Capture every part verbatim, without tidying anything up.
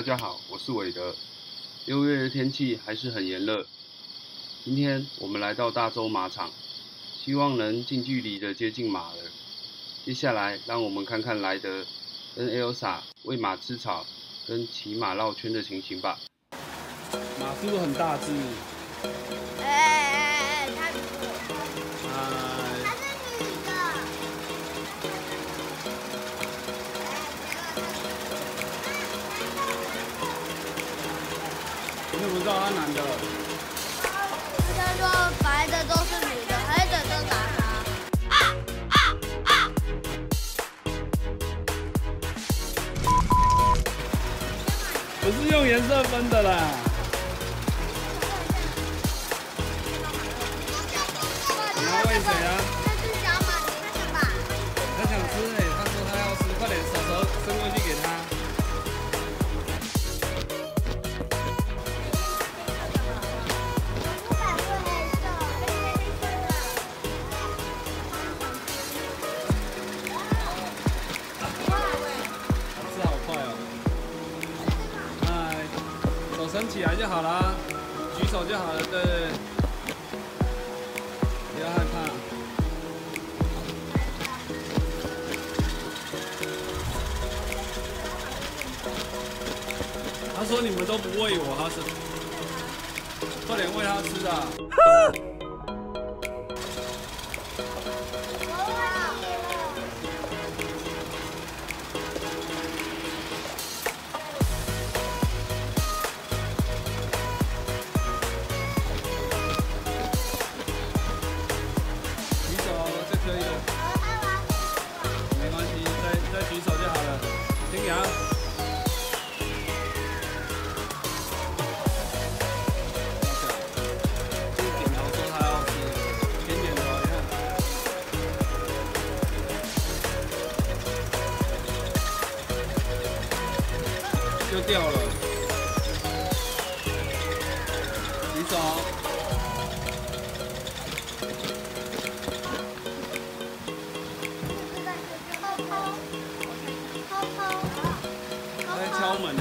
家好，我是韦德。六月的天气还是很炎热，今天我们来到大洲马场，希望能近距离的接近马儿。接下来，让我们看看莱德跟 Elsa 喂马吃草跟骑马绕圈的情形吧。马是不是很大只？ 哎哎哎，它不是， 哎， 它是女的。 你怎么知道它男的？ 他说白的都是女的，黑的都打他。 不是用颜色分的啦。你要喂谁啊？ 那是小马，你看吧。 他想吃哎、他说他要吃，快点手手伸过去给他。吃好快哦！哎，手伸起来就好了，举手就好了，对对对，不要害怕。他说你们都不喂我，他是快点喂他吃啊！举手就可以了，没关系，再再举手就好了。听羊。就掉了，举手。他在敲门呢。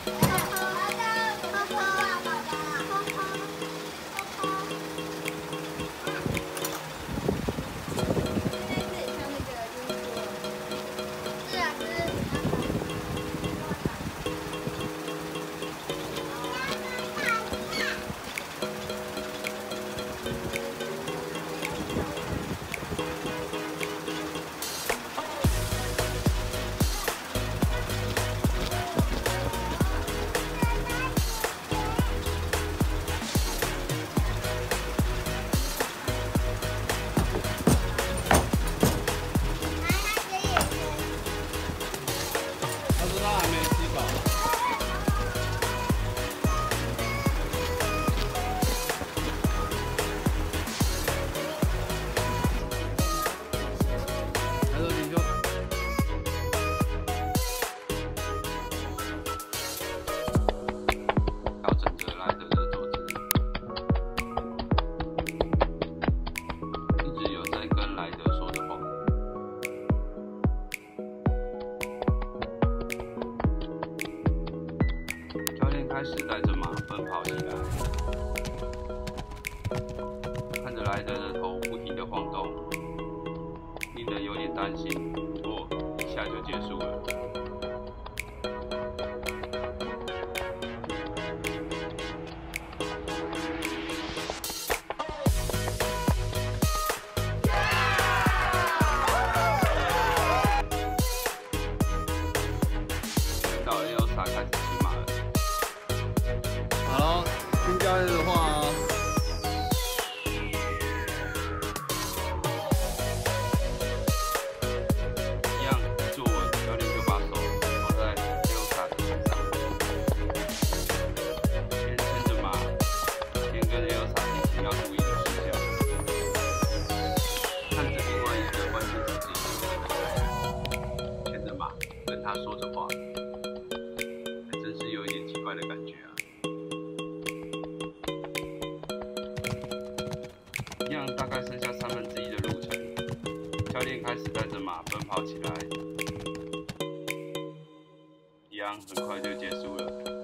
他说他还没吃饱。他说你就调整着莱德的坐姿，一直有在跟莱德说的话。教练开始带着马奔跑起来，看着莱德的头不停地晃动，令人有点担心。不过一下就结束了。到 Elsa 开始骑马了。好，听教练的话哦。一样坐稳，教练就把手放在 Elsa 的身上，边牵着马，边跟 Elsa 提醒要注意的事项。看着另外一个关键是自己，牵着马，跟他说着话。真是有一点奇怪的感觉啊！一样大概剩下三分之一的路程，教练开始带着马奔跑起来，一样很快就结束了。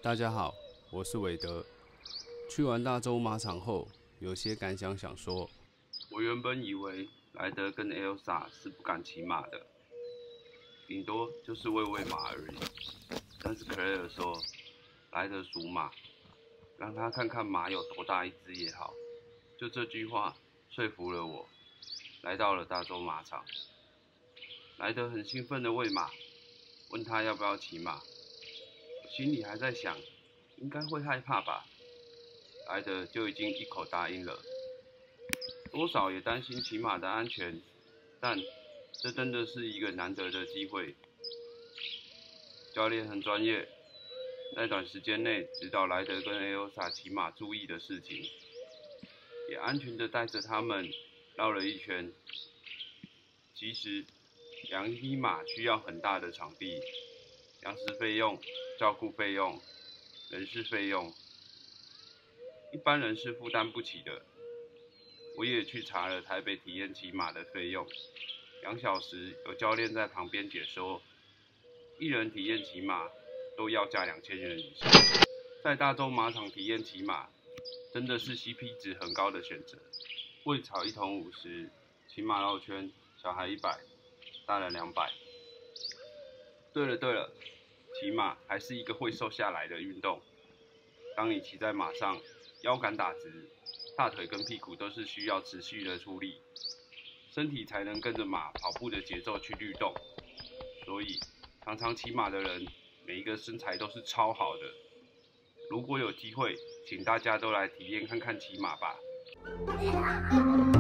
大家好，我是韦德。去完大洲马场后，有些感想想说。我原本以为莱德跟 Elsa 是不敢骑马的，顶多就是喂喂马而已。但是 Claire 说，莱德属马，让他看看马有多大一只也好。就这句话说服了我，来到了大洲马场。莱德很兴奋地喂马，问他要不要骑马。我心里还在想，应该会害怕吧。莱德就已经一口答应了，多少也担心骑马的安全，但这真的是一个难得的机会。教练很专业，在短时间内指导莱德跟 Elsa 骑马注意的事情，也安全地带着他们绕了一圈。其实养一匹马需要很大的场地，粮食费用、照顾费用、人事费用，一般人是负担不起的。我也去查了台北体验骑马的费用，两小时有教练在旁边解说，一人体验骑马都要价两千元以上。在大洲马场体验骑马，真的是 C P 值很高的选择。喂草一桶五十，骑马绕圈，小孩一百，大人两百。对了对了，骑马还是一个会瘦下来的运动。当你骑在马上，腰杆打直，大腿跟屁股都是需要持续的出力，身体才能跟着马跑步的节奏去律动。所以常常骑马的人，每一个身材都是超好的。如果有机会，请大家都来体验看看骑马吧。